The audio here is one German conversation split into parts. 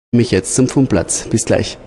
Mich jetzt zum Fundplatz. Bis gleich.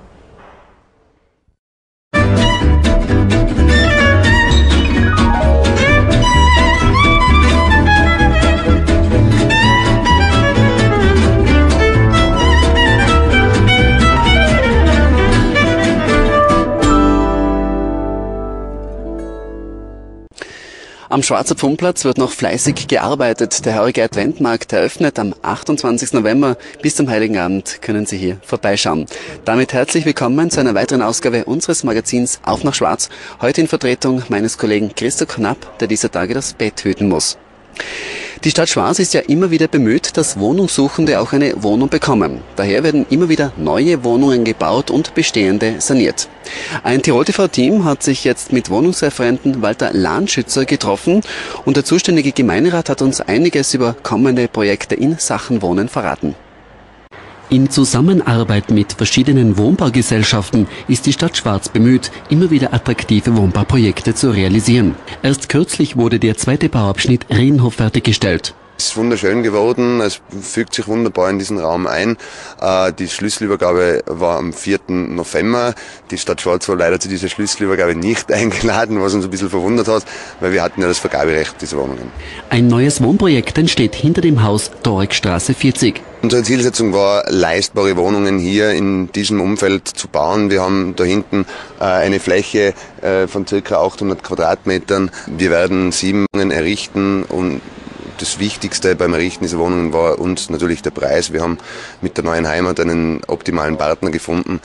Am Schwarzer Pfundplatz wird noch fleißig gearbeitet. Der heurige Adventmarkt eröffnet am 28. November. Bis zum Heiligen Abend können Sie hier vorbeischauen. Damit herzlich willkommen zu einer weiteren Ausgabe unseres Magazins Auf nach Schwarz. Heute in Vertretung meines Kollegen Christo Knapp, der dieser Tage das Bett hüten muss. Die Stadt Schwarz ist ja immer wieder bemüht, dass Wohnungssuchende auch eine Wohnung bekommen. Daher werden immer wieder neue Wohnungen gebaut und bestehende saniert. Ein Tirol TV-Team hat sich jetzt mit Wohnungsreferenten Walter Lahnschützer getroffen und der zuständige Gemeinderat hat uns einiges über kommende Projekte in Sachen Wohnen verraten. In Zusammenarbeit mit verschiedenen Wohnbaugesellschaften ist die Stadt Schwarz bemüht, immer wieder attraktive Wohnbauprojekte zu realisieren. Erst kürzlich wurde der zweite Bauabschnitt Rienhof fertiggestellt. Es ist wunderschön geworden, es fügt sich wunderbar in diesen Raum ein. Die Schlüsselübergabe war am 4. November. Die Stadt Schwarz war leider zu dieser Schlüsselübergabe nicht eingeladen, was uns ein bisschen verwundert hat, weil wir hatten ja das Vergaberecht dieser Wohnungen. Ein neues Wohnprojekt entsteht hinter dem Haus Dorekstraße 40. Unsere Zielsetzung war, leistbare Wohnungen hier in diesem Umfeld zu bauen. Wir haben da hinten eine Fläche von ca. 800 Quadratmetern. Wir werden 7 Wohnungen errichten und das Wichtigste beim Errichten dieser Wohnungen war uns natürlich der Preis. Wir haben mit der neuen Heimat einen optimalen Partner gefunden.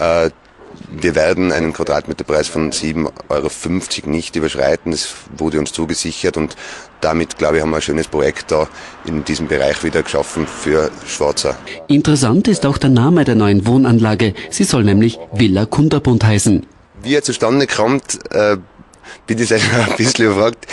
Wir werden einen Quadratmeterpreis von 7,50 € nicht überschreiten. Das wurde uns zugesichert und damit, glaube ich, haben wir ein schönes Projekt da in diesem Bereich wieder geschaffen für Schwarzer. Interessant ist auch der Name der neuen Wohnanlage. Sie soll nämlich Villa Kunterbund heißen. Wie er zustande kommt, bin ich selber ein bisschen überfragt.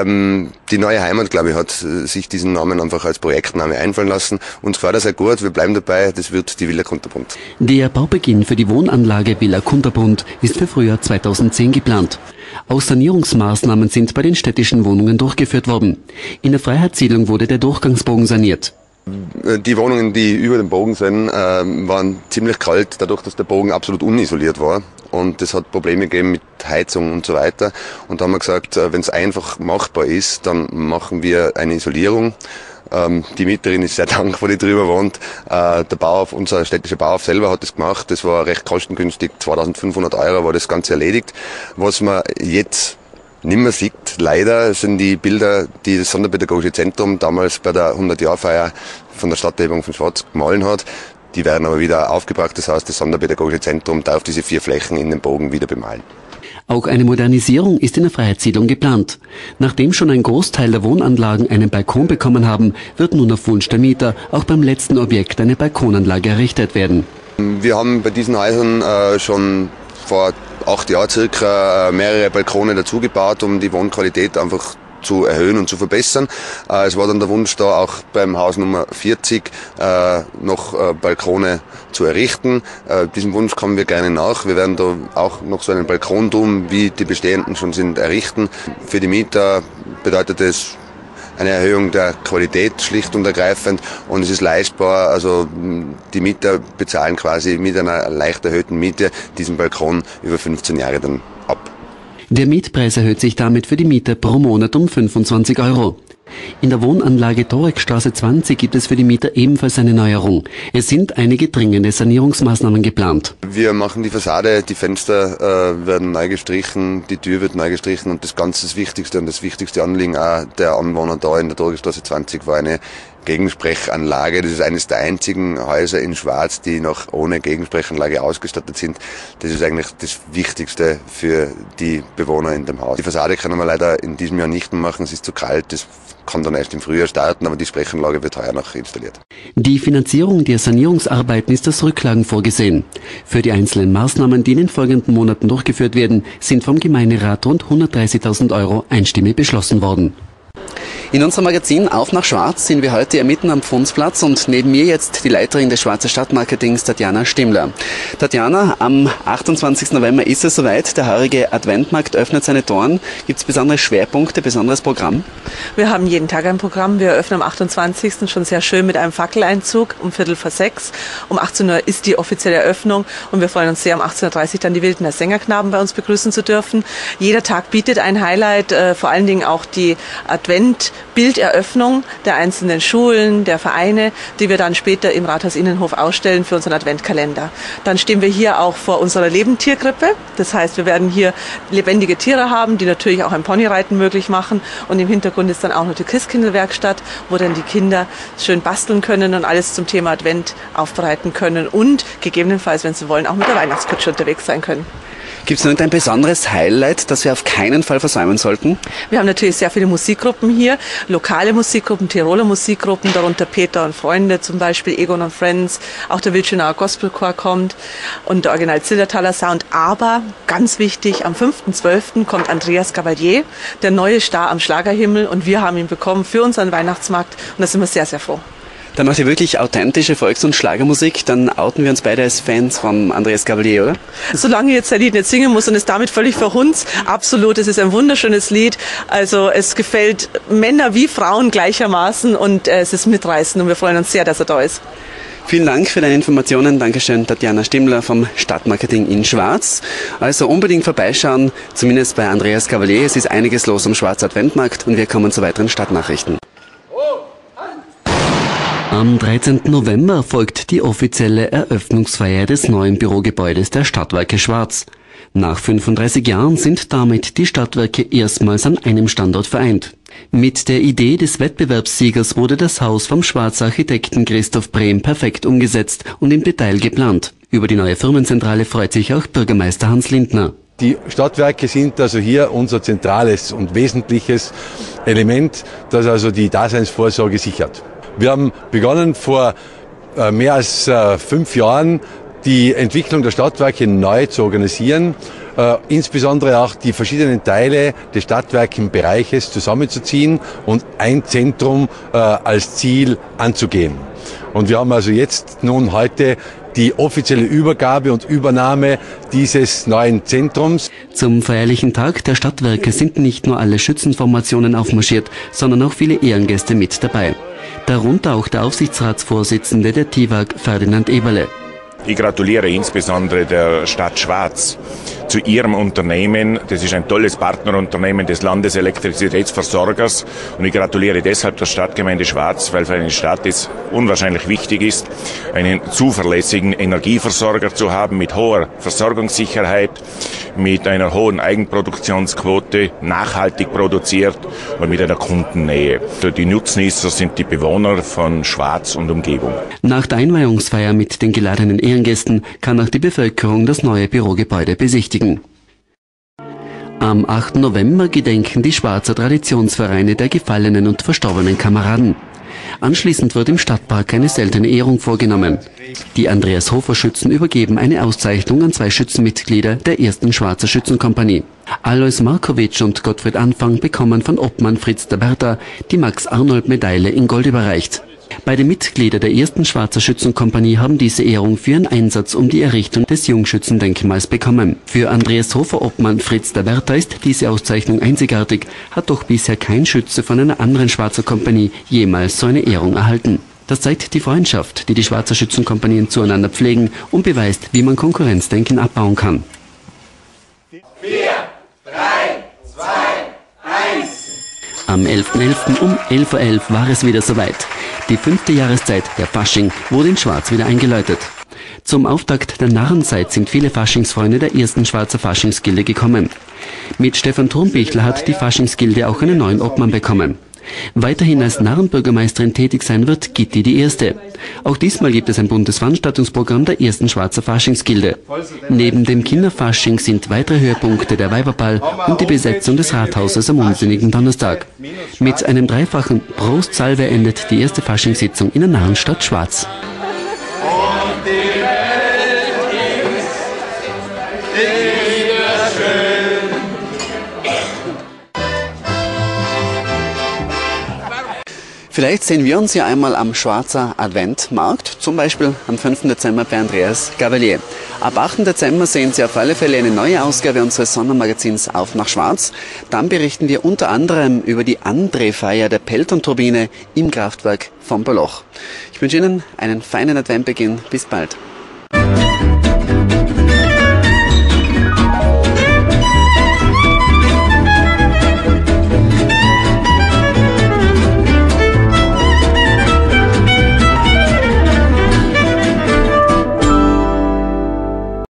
Die neue Heimat, glaube ich, hat sich diesen Namen einfach als Projektname einfallen lassen. Uns gefällt das sehr gut, wir bleiben dabei, das wird die Villa Kunterbund. Der Baubeginn für die Wohnanlage Villa Kunterbund ist für Frühjahr 2010 geplant. Auch Sanierungsmaßnahmen sind bei den städtischen Wohnungen durchgeführt worden. In der Freiheitssiedlung wurde der Durchgangsbogen saniert. Die Wohnungen, die über dem Bogen sind, waren ziemlich kalt, dadurch, dass der Bogen absolut unisoliert war. Und das hat Probleme gegeben mit Heizung und so weiter. Und da haben wir gesagt, wenn es einfach machbar ist, dann machen wir eine Isolierung. Die Mieterin ist sehr dankbar, die drüber wohnt. Der Bauhof, unser städtischer Bauhof selber hat das gemacht. Das war recht kostengünstig, 2.500 € war das Ganze erledigt. Was man jetzt nimmer sieht, leider, sind die Bilder, die das Sonderpädagogische Zentrum damals bei der 100-Jahr-Feier von der Stadterhebung von Schwarz gemahlen hat. Die werden aber wieder aufgebracht, das heißt, das Sonderpädagogische Zentrum darf diese 4 Flächen in den Bogen wieder bemalen. Auch eine Modernisierung ist in der Freiheitssiedlung geplant. Nachdem schon ein Großteil der Wohnanlagen einen Balkon bekommen haben, wird nun auf Wunsch der Mieter auch beim letzten Objekt eine Balkonanlage errichtet werden. Wir haben bei diesen Häusern schon vor 8 Jahren circa mehrere Balkone dazugebaut, um die Wohnqualität einfach zu erhöhen und zu verbessern. Es war dann der Wunsch da, auch beim Haus Nummer 40 noch Balkone zu errichten. Diesem Wunsch kommen wir gerne nach. Wir werden da auch noch so einen Balkonturm, wie die bestehenden schon sind, errichten. Für die Mieter bedeutet es eine Erhöhung der Qualität schlicht und ergreifend und es ist leistbar, also die Mieter bezahlen quasi mit einer leicht erhöhten Miete diesen Balkon über 15 Jahre dann ab. Der Mietpreis erhöht sich damit für die Mieter pro Monat um 25 €. In der Wohnanlage Dorekstraße 20 gibt es für die Mieter ebenfalls eine Neuerung. Es sind einige dringende Sanierungsmaßnahmen geplant. Wir machen die Fassade, die Fenster werden neu gestrichen, die Tür wird neu gestrichen und das Ganze das Wichtigste und das wichtigste Anliegen auch der Anwohner da in der Dorekstraße 20 war eine Gegensprechanlage. Das ist eines der einzigen Häuser in Schwarz, die noch ohne Gegensprechanlage ausgestattet sind. Das ist eigentlich das Wichtigste für die Bewohner in dem Haus. Die Fassade können wir leider in diesem Jahr nicht mehr machen, es ist zu kalt, das kann dann erst im Frühjahr starten, aber die Sprechanlage wird heuer noch installiert. Die Finanzierung der Sanierungsarbeiten ist aus Rücklagen vorgesehen. Für die einzelnen Maßnahmen, die in den folgenden Monaten durchgeführt werden, sind vom Gemeinderat rund 130.000 € einstimmig beschlossen worden. In unserem Magazin Auf nach Schwarz sind wir heute mitten am Pfundsplatz und neben mir jetzt die Leiterin des Schwarzer Stadtmarketings, Tatjana Stimmler. Tatjana, am 28. November ist es soweit, der heurige Adventmarkt öffnet seine Toren. Gibt es besondere Schwerpunkte, besonderes Programm? Wir haben jeden Tag ein Programm. Wir eröffnen am 28. schon sehr schön mit einem Fackeleinzug um 5:45. Um 18 Uhr ist die offizielle Eröffnung und wir freuen uns sehr, um 18:30 Uhr dann die Wildner Sängerknaben bei uns begrüßen zu dürfen. Jeder Tag bietet ein Highlight, vor allen Dingen auch die Advent-Bilderöffnung der einzelnen Schulen, der Vereine, die wir dann später im Rathaus-Innenhof ausstellen für unseren Adventkalender. Dann stehen wir hier auch vor unserer Lebendtierkrippe. Das heißt, wir werden hier lebendige Tiere haben, die natürlich auch ein Ponyreiten möglich machen. Und im Hintergrund ist dann auch noch die Christkindlwerkstatt, wo dann die Kinder schön basteln können und alles zum Thema Advent aufbereiten können und gegebenenfalls, wenn sie wollen, auch mit der Weihnachtskutsche unterwegs sein können. Gibt es noch ein besonderes Highlight, das wir auf keinen Fall versäumen sollten? Wir haben natürlich sehr viele Musikgruppen hier, lokale Musikgruppen, Tiroler Musikgruppen, darunter Peter und Freunde, zum Beispiel Egon und Friends, auch der Wildschönauer Gospelchor kommt und der Original Zillertaler Sound. Aber ganz wichtig, am 5.12. kommt Andreas Gabalier, der neue Star am Schlagerhimmel, und wir haben ihn bekommen für unseren Weihnachtsmarkt und da sind wir sehr, sehr froh. Dann macht ihr wirklich authentische Volks- und Schlagermusik, dann outen wir uns beide als Fans von Andreas Gabalier, oder? Solange jetzt sein Lied nicht singen muss und es damit völlig verhunzt, absolut, es ist ein wunderschönes Lied, also es gefällt Männer wie Frauen gleichermaßen und es ist mitreißend und wir freuen uns sehr, dass er da ist. Vielen Dank für deine Informationen. Dankeschön, Tatjana Stimmler vom Stadtmarketing in Schwarz. Also unbedingt vorbeischauen, zumindest bei Andreas Gabalier. Es ist einiges los am Schwarzer Adventmarkt und wir kommen zu weiteren Stadtnachrichten. Am 13. November folgt die offizielle Eröffnungsfeier des neuen Bürogebäudes der Stadtwerke Schwarz. Nach 35 Jahren sind damit die Stadtwerke erstmals an einem Standort vereint. Mit der Idee des Wettbewerbssiegers wurde das Haus vom Schwarzer Architekten Christoph Brehm perfekt umgesetzt und im Detail geplant. Über die neue Firmenzentrale freut sich auch Bürgermeister Hans Lindner. Die Stadtwerke sind also hier unser zentrales und wesentliches Element, das also die Daseinsvorsorge sichert. Wir haben begonnen vor mehr als 5 Jahren die Entwicklung der Stadtwerke neu zu organisieren, insbesondere auch die verschiedenen Teile des Stadtwerkenbereiches zusammenzuziehen und ein Zentrum als Ziel anzugehen. Und wir haben also jetzt nun heute die offizielle Übergabe und Übernahme dieses neuen Zentrums. Zum feierlichen Tag der Stadtwerke sind nicht nur alle Schützenformationen aufmarschiert, sondern auch viele Ehrengäste mit dabei. Darunter auch der Aufsichtsratsvorsitzende der TIWAG, Ferdinand Eberle. Ich gratuliere insbesondere der Stadt Schwarz zu ihrem Unternehmen. Das ist ein tolles Partnerunternehmen des Landeselektrizitätsversorgers und ich gratuliere deshalb der Stadtgemeinde Schwarz, weil für eine Stadt es unwahrscheinlich wichtig ist, einen zuverlässigen Energieversorger zu haben mit hoher Versorgungssicherheit, mit einer hohen Eigenproduktionsquote, nachhaltig produziert und mit einer Kundennähe. Die Nutznießer sind die Bewohner von Schwarz und Umgebung. Nach der Einweihungsfeier mit den geladenen Ehrengästen kann auch die Bevölkerung das neue Bürogebäude besichtigen. Am 8. November gedenken die Schwarzer Traditionsvereine der gefallenen und verstorbenen Kameraden. Anschließend wird im Stadtpark eine seltene Ehrung vorgenommen. Die Andreas-Hofer-Schützen übergeben eine Auszeichnung an 2 Schützenmitglieder der ersten Schwarzer Schützenkompanie. Alois Markovic und Gottfried Anfang bekommen von Obmann Fritz der Bertha die Max-Arnold-Medaille in Gold überreicht. Beide Mitglieder der ersten Schwarzer Schützenkompanie haben diese Ehrung für ihren Einsatz um die Errichtung des Jungschützendenkmals bekommen. Für Andreas Hofer Obmann Fritz der Bertha ist diese Auszeichnung einzigartig, hat doch bisher kein Schütze von einer anderen Schwarzer Kompanie jemals so eine Ehrung erhalten. Das zeigt die Freundschaft, die die Schwarzer Schützenkompanien zueinander pflegen und beweist, wie man Konkurrenzdenken abbauen kann. 4, 3, 2, 1. Am 11.11. um 11.11 Uhr war es wieder soweit. Die 5. Jahreszeit, der Fasching, wurde in Schwarz wieder eingeläutet. Zum Auftakt der Narrenzeit sind viele Faschingsfreunde der ersten Schwarzer Faschingsgilde gekommen. Mit Stefan Thurmbichler hat die Faschingsgilde auch einen neuen Obmann bekommen. Weiterhin als Narrenbürgermeisterin tätig sein wird Gitti die Erste. Auch diesmal gibt es ein buntes Veranstaltungsprogramm der ersten Schwarzer Faschingsgilde. Neben dem Kinderfasching sind weitere Höhepunkte der Weiberball und die Besetzung des Rathauses am unsinnigen Donnerstag. Mit einem dreifachen Prost-Salve endet die erste Faschingssitzung in der Narrenstadt Schwarz. Vielleicht sehen wir uns ja einmal am Schwarzer Adventmarkt, zum Beispiel am 5. Dezember bei Andreas Gavalier. Ab 8. Dezember sehen Sie auf alle Fälle eine neue Ausgabe unseres Sondermagazins Auf nach Schwarz. Dann berichten wir unter anderem über die Andrehfeier der Pelton-Turbine im Kraftwerk von Baloch. Ich wünsche Ihnen einen feinen Adventbeginn. Bis bald.